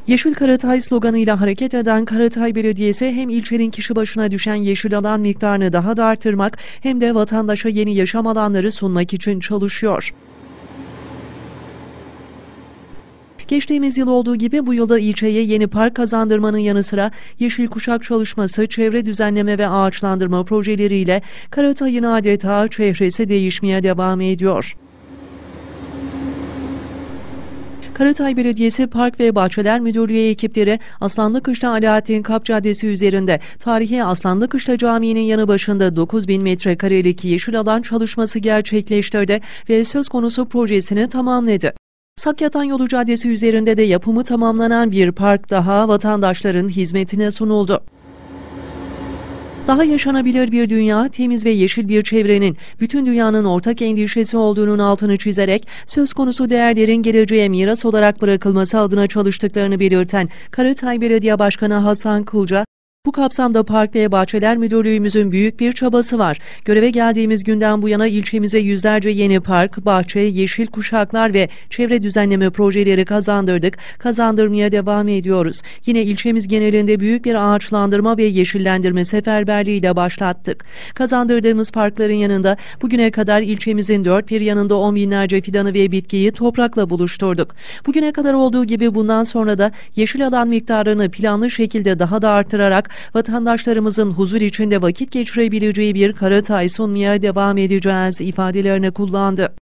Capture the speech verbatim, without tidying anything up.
Yeşil Karatay sloganıyla hareket eden Karatay Belediyesi hem ilçenin kişi başına düşen yeşil alan miktarını daha da artırmak hem de vatandaşa yeni yaşam alanları sunmak için çalışıyor. Geçtiğimiz yıl olduğu gibi bu yılda ilçeye yeni park kazandırmanın yanı sıra Yeşil Kuşak çalışması, çevre düzenleme ve ağaçlandırma projeleriyle Karatay'ın adeta çehresi değişmeye devam ediyor. Karatay Belediyesi Park ve Bahçeler Müdürlüğü ekipleri Aslanlıkışla Alaaddin Kap Caddesi üzerinde tarihi Aslanlıkışla Camii'nin yanı başında dokuz bin metrekarelik yeşil alan çalışması gerçekleştirdi ve söz konusu projesini tamamladı. Sakyatan Yolu Caddesi üzerinde de yapımı tamamlanan bir park daha vatandaşların hizmetine sunuldu. Daha yaşanabilir bir dünya, temiz ve yeşil bir çevrenin bütün dünyanın ortak endişesi olduğunun altını çizerek söz konusu değerlerin geleceğe miras olarak bırakılması adına çalıştıklarını belirten Karatay Belediye Başkanı Hasan Kılca, bu kapsamda Park ve Bahçeler Müdürlüğümüzün büyük bir çabası var. Göreve geldiğimiz günden bu yana ilçemize yüzlerce yeni park, bahçe, yeşil kuşaklar ve çevre düzenleme projeleri kazandırdık, kazandırmaya devam ediyoruz. Yine ilçemiz genelinde büyük bir ağaçlandırma ve yeşillendirme seferberliğiyle başlattık. Kazandırdığımız parkların yanında bugüne kadar ilçemizin dört bir yanında on binlerce fidanı ve bitkiyi toprakla buluşturduk. Bugüne kadar olduğu gibi bundan sonra da yeşil alan miktarını planlı şekilde daha da artırarak vatandaşlarımızın huzur içinde vakit geçirebileceği bir Karatay sunmaya devam edeceğiz ifadelerini kullandı.